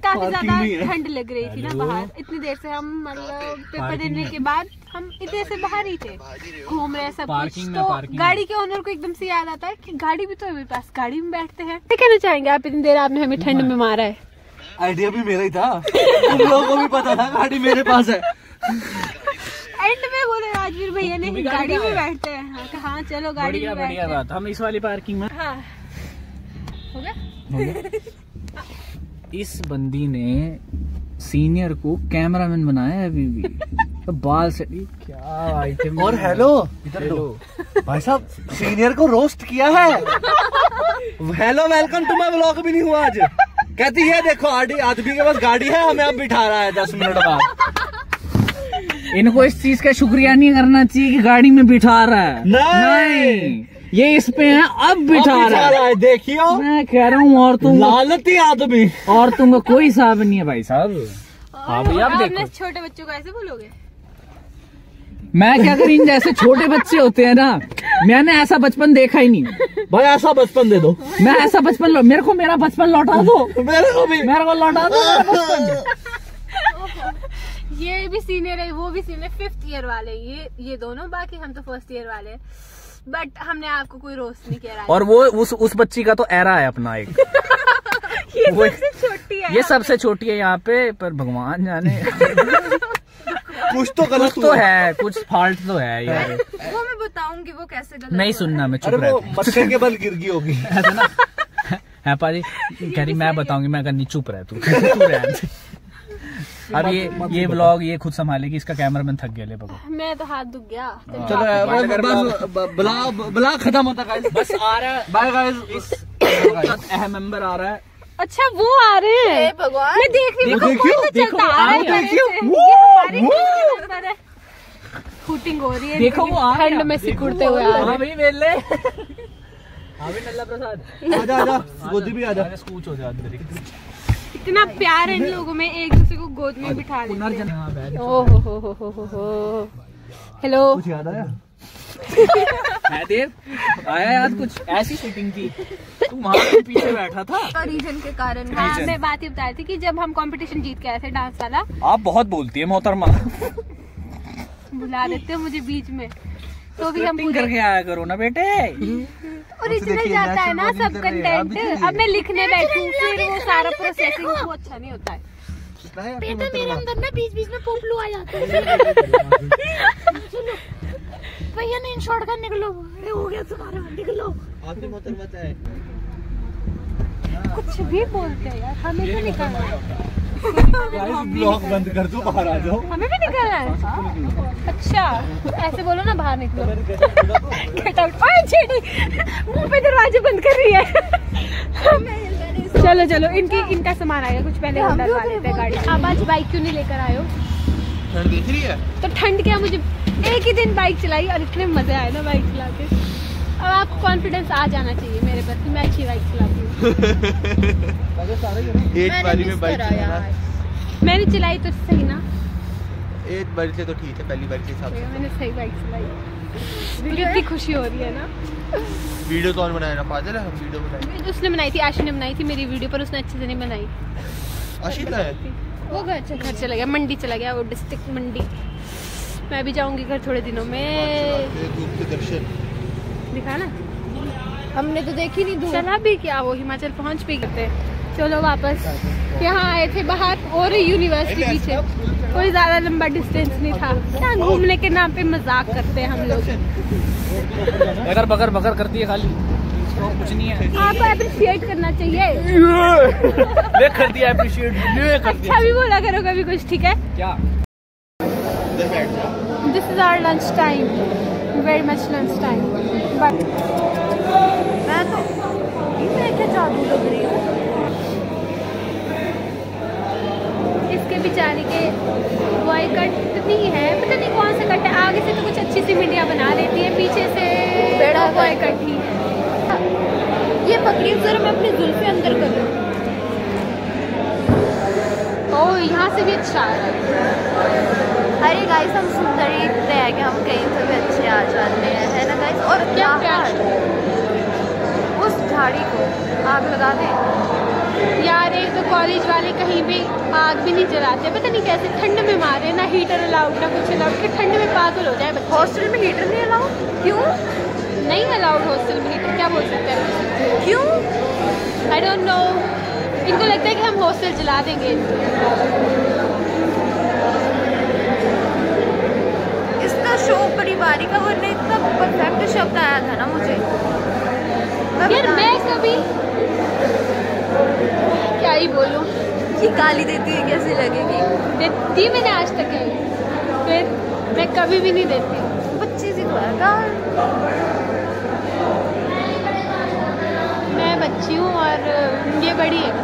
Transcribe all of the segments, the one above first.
काफी ज्यादा ठंड लग रही थी ना बाहर। इतनी देर से हम मतलब पेपर देने के बाद हम इतने से बाहर ही थे, घूम रहे सब कुछ। तो गाड़ी के ओनर को एकदम से याद आता है कि गाड़ी भी तो है मेरे पास, गाड़ी में बैठते हैं। क्या कहना चाहेंगे आप, इतनी देर आपने हमें ठंड में मारा है? आइडिया भी मेरा ही था, तुम लोगों को भी पता था गाड़ी मेरे पास है। एंड में बोले राजवीर भैया ने गाड़ी में बैठते हैं। हाँ चलो गाड़ी में बैठते हैं। बात, हम इस वाली पार्किंग में। हाँ हो गया। इस बंदी ने सीनियर को कैमरामैन बनाया है अभी भी। तो बाल से क्या आइटम। और हेलो इधर दो भाई साहब, सीनियर को रोस्ट किया है। Hello welcome to my vlog भी नहीं हुआ आज। कहती है देखो आदमी के पास गाड़ी है, हमें अब बिठा रहा है 10 मिनट बाद। इनको इस चीज का शुक्रिया नहीं करना चाहिए कि गाड़ी में बिठा रहा है। नहीं ये इस पे है, अब बिठा रहा है। देखियो मैं कह रहा हूँ, और तुम लालती आदमी, और तुमको कोई हिसाब नहीं है भाई साहब। हाँ भैया आप देखो, छोटे बच्चों को ऐसे बोलोगे? मैं क्या करूँ, इन जैसे छोटे बच्चे होते हैं ना, मैंने ऐसा बचपन देखा ही नहीं। भाई ऐसा बचपन दे दो, मैं ऐसा बचपन, मेरे को मेरा बचपन लौटा दो। मेरे को भी, मेरे को लौटा दो मेरा बचपन। ये भी सीनियर है, वो भी सीनियर, 5th ईयर वाले ये दोनों, बाकी हम तो 1st ईयर वाले। बट हमने आपको कोई रोस्ट नहीं किया। और वो उस बच्ची का तो एरा है अपना एक। ये सबसे छोटी है, ये सबसे छोटी है यहाँ पे, पर भगवान जाने कुछ तो गलत तो है, कुछ फॉल्ट तो है यार। वो मैं बताऊंगी वो कैसे गलत। नहीं सुनना, मैं चुप रहता हूँ। मक्के के बल गिर गई होगी ऐसा ना है पाजी, कह रही मैं बताऊंगी, मैं कहनी चुप रह तू। अब ये व्लॉग ये खुद संभालेगी, इसका कैमरामैन थक गया। ले बगो, मैं तो हाथ दुख गया। चलो ब्लॉग खत्म होता गाइस, बस आ रहा है। बाय गाइस, अहम मेंबर आ रहा है। अच्छा वो आ रहे हैं, भगवान मैं देख रही हूँ। शूटिंग हो रही है, देखो वो ठंड में सिकुड़ते हुए आ रहे हैं। भाई वेले नल्ला प्रसाद, आजा गोदी भी आजा, स्कूच हो जा। इतना प्यार है इन लोगों में, एक दूसरे को गोद में बिठा लेते हैं। ओहो हो। हेलो, कुछ याद आया? देव आया याद कुछ? ऐसी शूटिंग थी, तू वहाँ पीछे बैठा था रीजन के कारण। हाँ मैं बात ही बता रही थी कि जब हम कंपटीशन जीत के आए थे डांस वाला। आप बहुत बोलती है मोहतरमा। बुला देते हो मुझे बीच में, तो भी हम करके आया करो ना बेटे। ओरिजिनल जाता है ना सब कंटेंट। अब मैं लिखने बैठूं फिर वो सारा प्रोसेसिंग वो अच्छा नहीं होता है। बेटा मेरे अंदर ना बीच में पोपलू आ जाता है। भैया ने शॉर्ट कर निकलो, हो गया तुम्हारा, निकलो। आपने मोहतरमा है, कुछ भी बोलते हैं यार, हमें भी निकलना है। ब्लॉग बंद कर दो, बाहर आ जाओ। हमें भी निकलना है। अच्छा ऐसे बोलो ना, बाहर निकलो। Get out. ओए छेड़ी, मुंह पे दरवाजे बंद कर रही है। चलो इनका सामान आएगा, कुछ पहले हम डलवा लेते हैं गाड़ी। आप आज बाइक क्यों नहीं लेकर आए हो? ठंड दिख रही है। तो ठंड क्या, मुझे एक ही दिन बाइक चलाई और इतने मजे आए ना बाइक चला के। अब आपको कॉन्फिडेंस आ जाना चाहिए मेरे पर कि मैं अच्छी बाइक चलाती हूँ। एक बारी में बाइक चलाना, मैंने चलाई तो सही ना, एक बारी से तो ठीक है, पहली बारी के हिसाब से मैंने सही बाइक चलाई। मुझे इतनी खुशी हो रही है ना। वीडियो कौन बनाया ना, फादर है, हम वीडियो बनाई। उसने बनाई थी, आशी ने बनाई थी मेरी वीडियो, पर उसने अच्छे से नहीं बनाई। आशी है वो घर चला गया, मंडी चला गया, वो डिस्ट्रिक्ट मंडी। मैं भी जाऊंगी घर थोड़े दिनों में। धूप के दर्शन दिखा ना, हमने तो देखी नहीं धूप। चला भी क्या, वो हिमाचल पहुंच भी गए। चलो वापस, यहाँ आए थे बाहर और यूनिवर्सिटी पीछे, कोई ज्यादा लंबा डिस्टेंस नहीं था। क्या घूमने के नाम पे मजाक करते हैं हम लोग। अगर बगर करती है खाली, कुछ नहीं है। आपको अप्रिशिएट करना चाहिए। कर दिया अप्रिशिएट, अच्छा भी बोला करो कभी कुछ, ठीक है? क्या this is our lunch time, very much lunch time. But मैं क्या जादू लग रही हूँ इसके बेचारे के। बॉय कट नहीं है, पता नहीं कौन सा कट है। आगे से तो कुछ अच्छी सी मिंडिया बना लेती है, पीछे से बड़ा बॉय कट ही है। ये पकड़ी जरा, मैं अपने जुल्फे अंदर कर लूँ। ओह यहाँ से भी अच्छा आ रहा है। अरे गाइस, हम सुंदर ही इतने हैं कि हम कहीं से भी अच्छे आ जाते हैं, है ना गाइस? और क्या प्यार, उस झाड़ी को आग लगा दें। यार एक तो कॉलेज वाले कहीं भी आग भी नहीं जलाते, पता नहीं कैसे ठंड में मारे, ना हीटर अलाउड ना कुछ अलाउड, कि ठंड में पागल हो जाए। हॉस्टल में हीटर नहीं अलाउड? क्यों नहीं अलाउड हॉस्टल में हीटर? क्या बोल सकते हैं? क्यों? आई डोंट नो, इनको लगता है कि हम हॉस्टल जला देंगे। इसका शो बड़ी बारी का, वरना इतना परफेक्ट शब्द आया था ना मुझे यार। मैं कभी क्या ही बोलूं, कि गाली देती है कैसी लगेगी? देती मैंने आज तक है, फिर मैं कभी भी नहीं देती। बच्ची सी तो है गाल। मैं बच्ची हूँ और ये बड़ी है।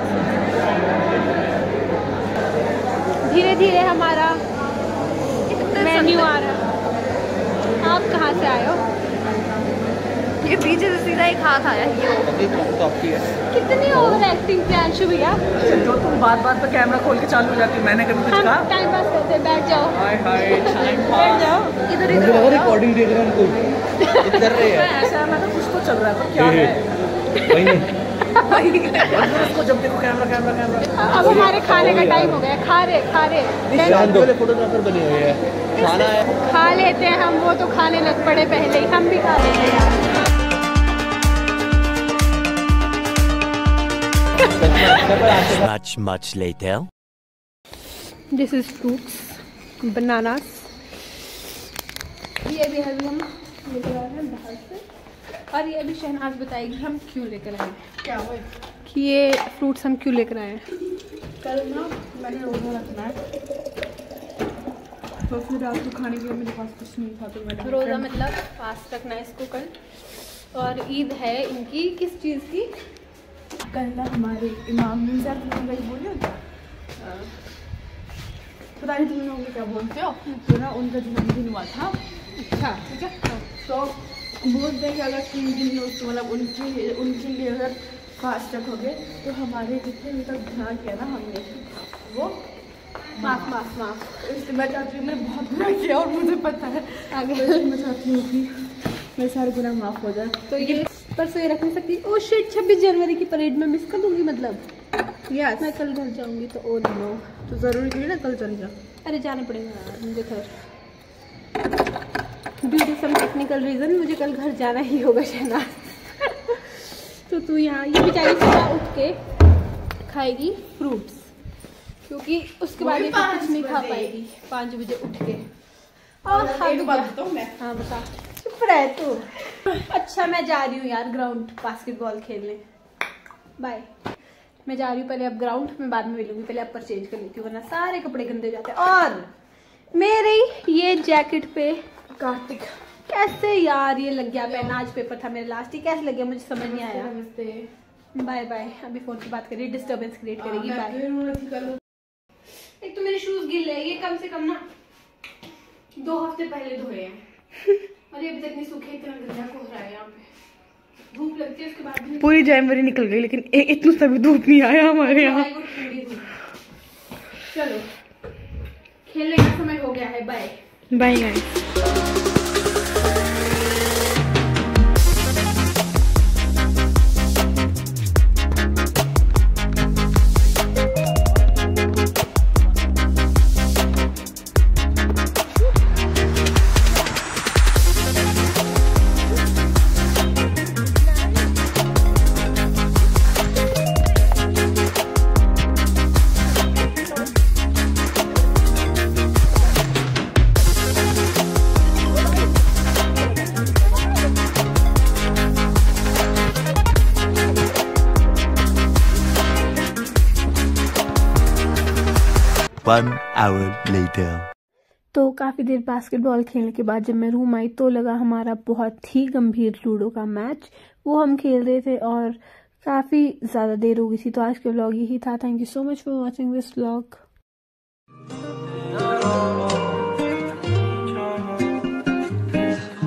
धीरे धीरे हमारा मेन्यू आ रहा है। आप कहाँ से आए हो? ये पीछे से सीधा ही खा खाया ये। कितनी ओवर एक्टिंग प्रियांशु भैया। जो तुम बात बात पे कैमरा खोल के चालू हो जाती, मैंने कभी कुछ हम कहा? टाइम पास करते हैं, बैठ जाओ। हाय हाय टाइम बैठ पास। जाओ। इधर इधर हो जाओ। रिकॉर्डिंग देख रहे हैं उनको इधर रहे हैं। ऐसा मैं तो कुछ तो चल रहा है, पर क्या है वही नहीं उसको जब देखो कैमरा कैमरा कैमरा। अब हमारे खाने का टाइम हो गया। खा रहे फोटोग्राफर बने हुए हैं, खाना है। खा लेते हैं हम, वो तो खाने लग पड़े पहले ही, हम भी खा लेते हैं यार। Much later. This is fruits, bananas. ये भी अभी हम लेकर आए हैं बाहर से, और ये अभी शहनाज बताएगी हम क्यों लेकर आए हैं। क्या हुआ कि ये फ्रूट्स हम क्यों लेकर आए हैं। कल ना मैंने रोज़ा रखना है, तो फिर रात को खाने के लिए मेरे पास कुछ नहीं था, तो मैंने रोज़ा मतलब फास्ट रखना है इसको कल, और ईद है इनकी किस चीज़ की? कल ना हमारे इमाम मिर्जा वही बोले पता नहीं तुम लोग क्या बोलते हो, तो ना उनका जन्मदिन हुआ था। अच्छा ठीक है, तो बोलते हैं कि अगर 3 दिन मतलब उनके लिए अगर फास्ट रखोगे तो हमारे जितने भी तक ध्यान किया ना हमने वो माफ। इसलिए मैं चाहती हूँ, मैंने बहुत गुनाह किया और मुझे पता है आगे, मैं चाहती हूँ कि मेरे सारे गुनाह माफ़ हो जाए। तो ये परसों ये रख नहीं सकती। ओ शिट, 26 जनवरी की परेड में मिस कर दूंगी मतलब। यस, मैं कल घर जाऊंगी तो ओ नो। तो ज़रूरी नहीं ना कल चल जा। अरे जाना पड़ेगा यार मुझे घर, due to some technical reason मुझे कल घर जाना ही होगा शहनाज। तो तू यहाँ, ये बेचारी सुबह उठ के खाएगी फ्रूट्स, क्योंकि उसके बाद ये कुछ नहीं खा पाएगी 5 बजे उठ के। एक बात बताऊँ मैं? हाँ बता। चुप रहे तू। अच्छा मैं जा रही हूँ यार ग्राउंड बास्केटबॉल खेलने, बाय। मैं जा रही हूँ पहले अब ग्राउंड, मैं बाद में मिलूंगी, पहले अपर चेंज कर लेती हूँ वरना सारे कपड़े गंदे हो जाते हैं। और मेरे ये जैकेट पे कार्तिक कैसे यार ये लग गया पहना, आज पेपर था मेरा लास्ट, ही कैसे लग गया मुझे समझ नहीं आया। बाय बाय, अभी फोन की बात करिए, डिस्टर्बेंस क्रिएट करेगी। बाय। एक तो मेरे शूज गिले हैं, ये कम से कम ना 2 हफ्ते पहले धोए हैं और ये अभी तक नहीं सूखे, इतना गंदा कोहरा है यहाँ पे, धूप लगती है उसके बाद भी। पूरी जनवरी निकल गई लेकिन इतना सा भी धूप नहीं आया हमारे यहाँ। चलो खेलने का समय हो गया है, bye bye guys. One hour later. तो काफ़ी देर बास्केटबॉल खेलने के बाद जब मैं रूम आई तो लगा हमारा बहुत ही गंभीर लूडो का मैच, वो हम खेल रहे थे और काफ़ी ज़्यादा देर हो गई थी। तो आज का व्लॉग यही था। Thank you so much for watching this vlog.